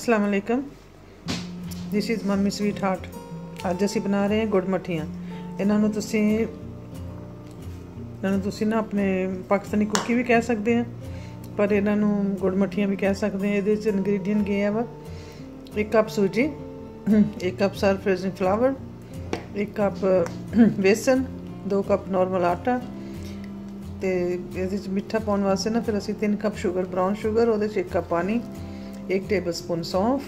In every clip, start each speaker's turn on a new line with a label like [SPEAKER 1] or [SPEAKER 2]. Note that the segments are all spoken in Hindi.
[SPEAKER 1] अस्सलाम वालेकुम। This is mummy sweetheart. ਅੱਜ ਅਸੀਂ ਬਣਾ ਰਹੇ ਹਾਂ ਗੁੜ ਮੱਠੀਆਂ। ਇਹਨਾਂ ਨੂੰ ਤੁਸੀਂ ਨਾ ਆਪਣੇ ਪਾਕਿਸਤਾਨੀ ਕੁੱਕੀ ਵੀ ਕਹਿ ਸਕਦੇ ਆ, ਪਰ ਇਹਨਾਂ ਨੂੰ ਗੁੜ ਮੱਠੀਆਂ ਵੀ ਕਹਿ ਸਕਦੇ ਆ। ਇਹਦੇ 'ਚ ਇਨਗਰੀਡੀਐਂਟ ਗਏ ਆ ਵਾ 1 ਕੱਪ ਸੂਜੀ, 1 cup self raising flour, 1 cup बेसन, 2 ਕੱਪ ਨੋਰਮਲ ਆਟਾ ਤੇ ਇਹਦੇ 'ਚ ਮਿੱਠਾ ਪਾਉਣ ਵਾਸਤੇ ਨਾ ਫਿਰ ਅਸੀਂ 3 ਕੱਪ ਸ਼ੂਗਰ, ਬਰਾਊਨ ਸ਼ੂਗਰ, ਉਹਦੇ 'ਚ 1 ਕੱਪ ਪਾਣੀ, 1 ਟੇਬਲ ਸਪੂਨ ਸੌਂਫ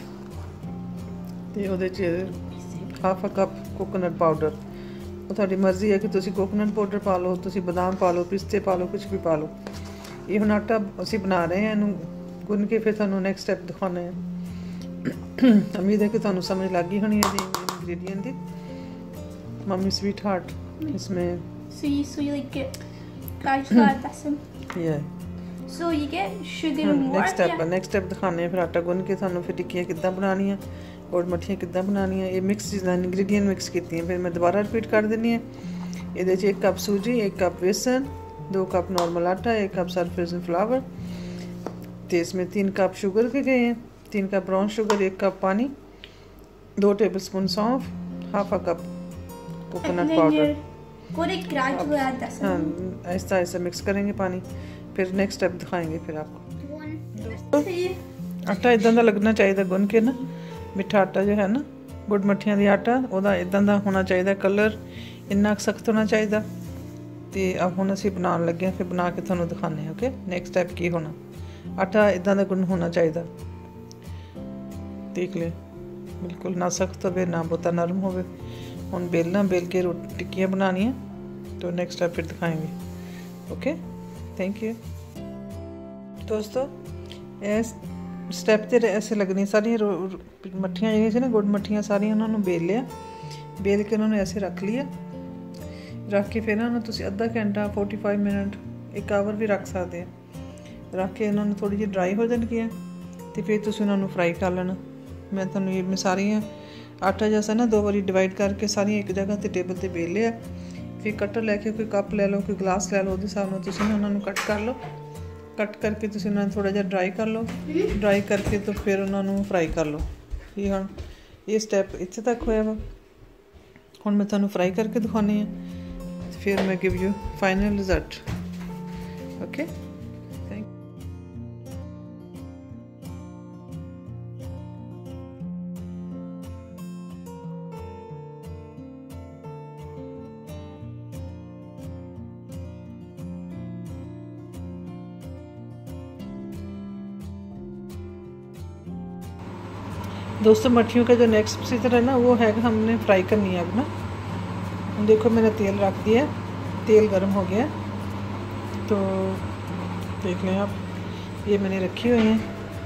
[SPEAKER 1] ਤੇ ਉਹਦੇ 'ਚ half a cup coconut powder. वो थोड़ी मर्जी है कि तुसी कोकोनट पाउडर पा लो, तुसी बादाम पा लो, पिस्ते पा लो, कुछ भी पा लो। ये हुण आटा असी बना रहे हैं, इनू गुन के फिर तुहानू नैक्सट स्टैप दिखाने हैं। उम्मीद है कि तुहानू समझ लग गई होनी है इंग्रेडिएंट दी। मम्मी स्वीट हार्ट इसमें
[SPEAKER 2] So you like get gradually add this in.
[SPEAKER 1] Yeah.
[SPEAKER 2] So you get sugar and water.
[SPEAKER 1] Next step दिखाने हैं फिर आटा गुन के तुहानू फिर टिक्कियां किद्दां बनानियां और मट्ठियाँ किद्दां बनानियां। ये मिक्स चीज़ां इंग्रेडिएंट मिक्स कीती हैं। फिर मैं दोबारा रिपीट कर देनी है। ये 1 कप सूजी, 1 कप बेसन, 2 कप नॉर्मल आटा, 1 कप सर्फ रैज़न फ्लावर, तो इसमें 3 कप शुगर के गए हैं, 3 कप ब्राउन शुगर, 1 कप पानी, 2 टेबल स्पून सौंफ, half a cup coconut powder. हाँ, ऐसा ऐसा मिक्स करेंगे पानी। फिर नेक्स्ट स्टेप दिखाएंगे फिर आपको। आटा इदां दा लगना चाहिए गुन के ना, मिठा आटा जो है ना गुड़ मट्ठियां दी आटा ਉਹਦਾ ਇਦਾਂ ਦਾ ਹੋਣਾ ਚਾਹੀਦਾ, ਕਲਰ ਇੰਨਾ ਸਖਤ ਹੋਣਾ ਚਾਹੀਦਾ। ਤੇ अब ਹੁਣ ਅਸੀਂ ਬਣਾਉਣ ਲੱਗੇ ਹਾਂ, ਫਿਰ ਬਣਾ ਕੇ ਤੁਹਾਨੂੰ ਦਿਖਾਉਂਦੇ ਹਾਂ। ਓਕੇ, ਨੈਕਸਟ ਸਟੈਪ ਕੀ ਹੋਣਾ, ਆਟਾ ਇਦਾਂ ਦਾ ਗੁੰਨ ਹੋਣਾ ਚਾਹੀਦਾ। ਦੇਖ ਲੈ, ਬਿਲਕੁਲ ਨਾ ਸਖਤ ਹੋਵੇ ਨਾ ਬਹੁਤਾ ਨਰਮ ਹੋਵੇ। ਹੁਣ बेलना बेल के टिक्कियाँ बनानी है, तो नेक्स्ट स्टेप फिर दिखाएंगे। ओके, थैंक यू दोस्तों। इस स्टैप ते ऐसे लगनी सारी मट्ठियाँ जी ना, गुड़ मट्ठियाँ सारी उन्होंने बेल लिया, बेल के उन्होंने ऐसे रख लिया। रख के फिर ना तुम अद्धा घंटा 45 मिनट 1 आवर भी रख सकते हैं। रख के इन्होंने थोड़ी जी ड्राई हो जाएगी है, तो फिर तुम उन्होंने फ्राई कर लेना। मैं तुम्हें ये सारियाँ आटा जैसा ना 2 बारी डिवाइड करके सारियाँ एक जगह ते टेबल ते बेल लिया। फिर कटर लैके कोई कप ले लो, कोई गिलास ले लो, उस हिसाब नाल तुसीं ना उन्होंने कट कर लो। कट करके तुसीं उन्होंने थोड़ा जिहा ड्राई कर लो। ड्राई करके तो फिर उन्होंने फ्राई कर लो। ये हुण ये स्टैप इत्थे तक होया वा। हुण मैं तुहानूं फ्राई करके दिखानी है, फिर मैं give you final result. Okay, thank you. दोस्तों, मट्ठियों का जो नेक्स्ट प्रोसीजर है ना, वो है कि हमने फ्राई करनी है अब ना। देखो मैंने तेल रख दिया, तेल गर्म हो गया, तो देख लें आप, ये मैंने रखी हुई हैं।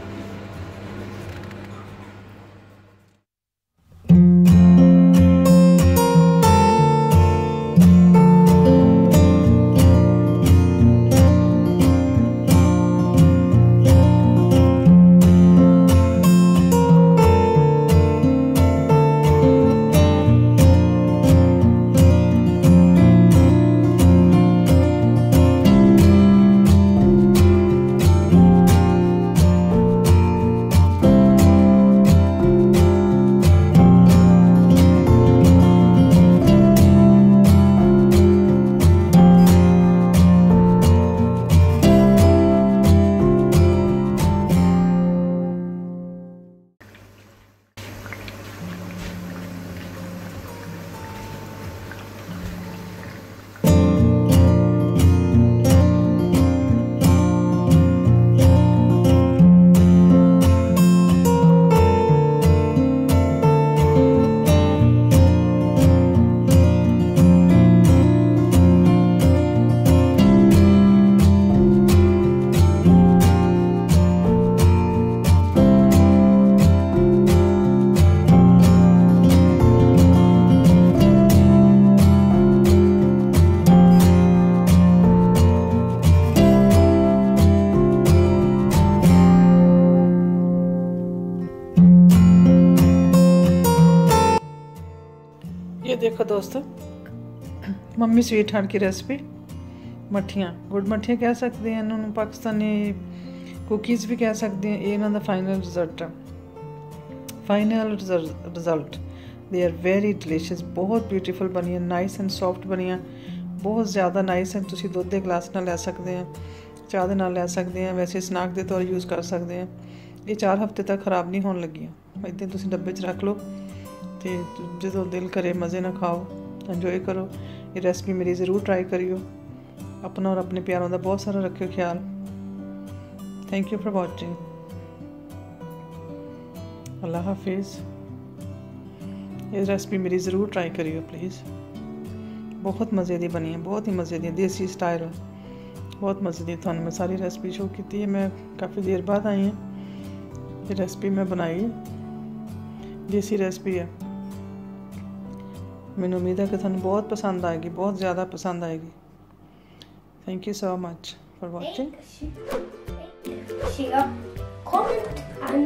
[SPEAKER 1] ये देखो दोस्तों, मम्मी स्वीट हार्ट की रेसिपी मट्ठियाँ, गुड़ मट्ठियाँ कह सकते हैं इन्होंने, पाकिस्तानी कुकीज़ भी कह सकते हैं। ये इन्हों का फाइनल रिजल्ट है। Final result they are very delicious. बहुत ब्यूटीफुल बनी है, नाइस एंड सॉफ्ट बनी है, बहुत ज़्यादा नाइस है। तुसीं दुध के गिलास नाल लै सकते हैं, चाह दे नाल लै सकते हैं, वैसे स्नैक के तौर यूज़ कर सकते हैं। ये 4 हफ्ते तक खराब नहीं होने लगियां। इदां तुसीं डब्बे च रख लो तो जो दिल करे मज़े ना खाओ, इंजॉय करो। ये रेसिपी मेरी ज़रूर ट्राई करियो। अपना और अपने प्यारों का बहुत सारा रखियो ख्याल। Thank you for watching. Allah हाफिज़। ये रेसिपी मेरी ज़रूर ट्राई करियो प्लीज़। बहुत मज़े की बनी है, बहुत ही मज़े की, देसी स्टाइल, बहुत मज़े की। थानू मैं सारी रेसिपी शो की है। मैं काफ़ी देर बाद आई हूँ। ये रेसिपी मैं बनाई देसी रेसिपी है। मैंने उम्मीद है कि थानू बहुत पसंद आएगी, बहुत ज़्यादा पसंद आएगी। Thank you so much for watching.
[SPEAKER 2] Share, comment and